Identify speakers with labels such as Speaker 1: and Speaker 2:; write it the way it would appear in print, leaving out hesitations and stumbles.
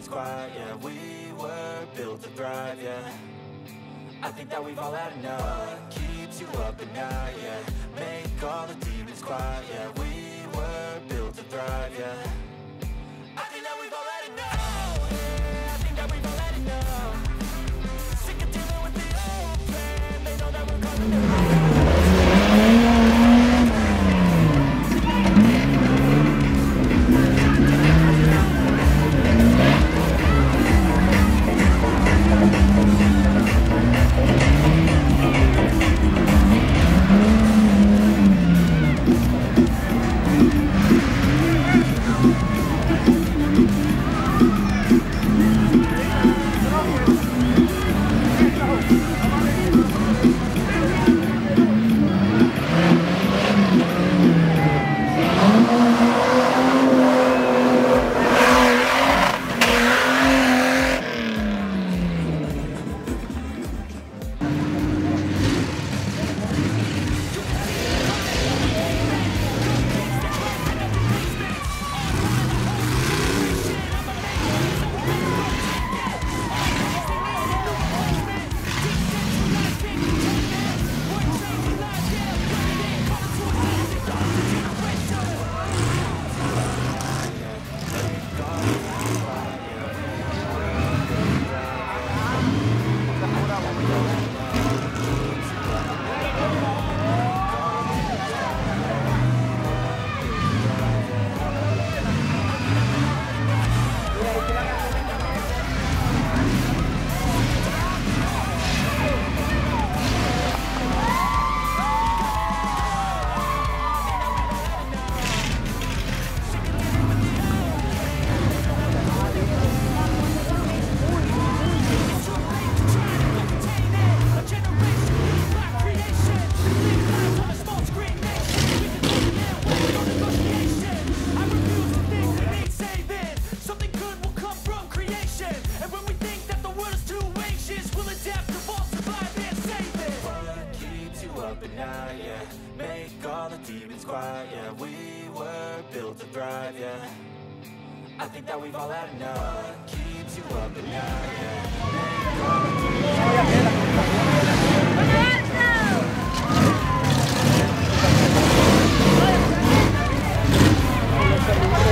Speaker 1: demons quiet, yeah. We were built to thrive, yeah. I think that we've all had enough. What keeps you up at night, yeah. Make all the demons quiet, yeah. We were built to thrive, yeah. I think that we've all had enough. Oh, yeah, I think that we've all had enough. Sick of dealing with the old plan. They know that we're coming to I think that we've all had enough. What keeps you up at night, yeah.